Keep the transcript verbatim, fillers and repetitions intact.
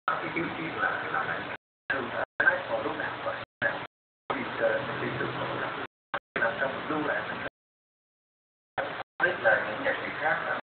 cái tiêu chí là là này thường nói còn lúc nào vậy thì trời mình đi từ một làm sao mình lưu lại mình biết là những nhạc sĩ khác là